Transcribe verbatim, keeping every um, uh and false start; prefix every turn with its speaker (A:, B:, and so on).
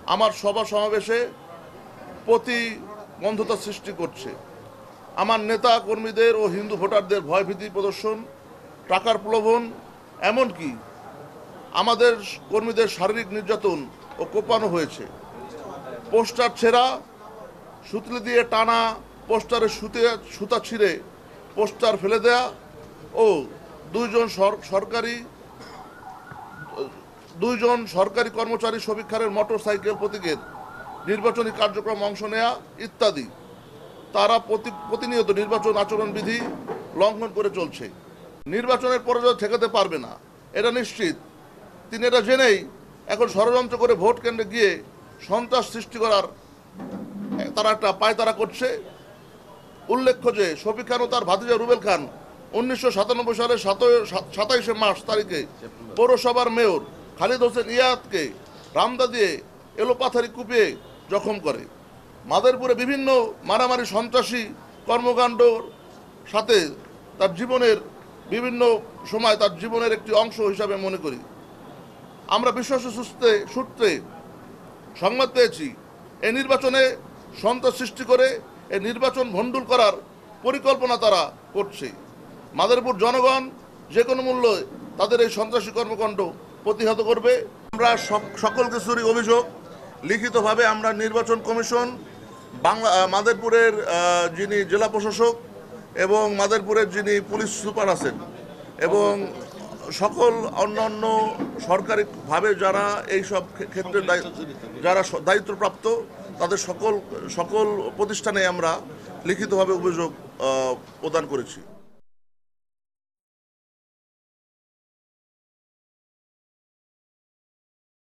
A: আমার সভা সমাবেশে প্রতিবন্ধকতা সৃষ্টি করছে। আমার নেতা কর্মীদের ও হিন্দু ভোটারদের ভয়ভীতি প্রদর্শন, টাকার প্রলোভন, এমনকি আমাদের কর্মীদের শারীরিক নির্যাতন ও কোপানো হয়েছে। পোস্টার ছেঁড়া, সুতলি দিয়ে টানা পোস্টারে সুতে সুতা ছিঁড়ে পোস্টার ফেলে দেয়া ও দুইজন সরকারি দুইজন সরকারি কর্মচারী শফিক খানের মোটর সাইকেল প্রতীকের নির্বাচনী কার্যক্রম অংশ নেয়া ইত্যাদি। তারা প্রতিনিয়ত নির্বাচন আচরণবিধি লঙ্ঘন করে চলছে। নির্বাচনের পরাজয় ঠেকাতে পারবে না, এটা নিশ্চিত। তিনি এটা জেনেই এখন ষড়যন্ত্র করে ভোট কেন্দ্রে গিয়ে সন্ত্রাস সৃষ্টি করার তারা একটা পায়তারা করছে। উল্লেখ্য যে শফিক খান ও তার ভাতিজা রুবেল খান উনিশশো সাতানব্বই সালের সাতাইশে মার্চ তারিখে পৌরসভার মেয়র খালিদ হোসেন ইয়াদকে রামদা দিয়ে এলোপাথারি কুপিয়ে জখম করে। মাদারীপুরে বিভিন্ন মারামারি সন্ত্রাসী কর্মকাণ্ডর সাথে তার জীবনের বিভিন্ন সময় তার জীবনের একটি অংশ হিসাবে মনে করি। আমরা বিশ্বাস সূত্রে সূত্রে সংবাদ পেয়েছি এই নির্বাচনে সন্ত্রাস সৃষ্টি করে এই নির্বাচন ভণ্ডুল করার পরিকল্পনা তারা করছে। মাদারীপুর জনগণ যে কোনো মূল্যে তাদের এই সন্ত্রাসী কর্মকাণ্ড প্রতিহত করবে। আমরা সকল কিছুরই অভিযোগ লিখিতভাবে আমরা নির্বাচন কমিশন, বাংলা মাদারীপুরের যিনি জেলা প্রশাসক এবং মাদারীপুরের যিনি পুলিশ সুপার আছেন এবং সকল অন্যান্য সরকারিভাবে যারা এই সব ক্ষেত্রে যারা দায়িত্বপ্রাপ্ত তাদের সকল সকল প্রতিষ্ঠানে আমরা লিখিতভাবে অভিযোগ প্রদান করেছি।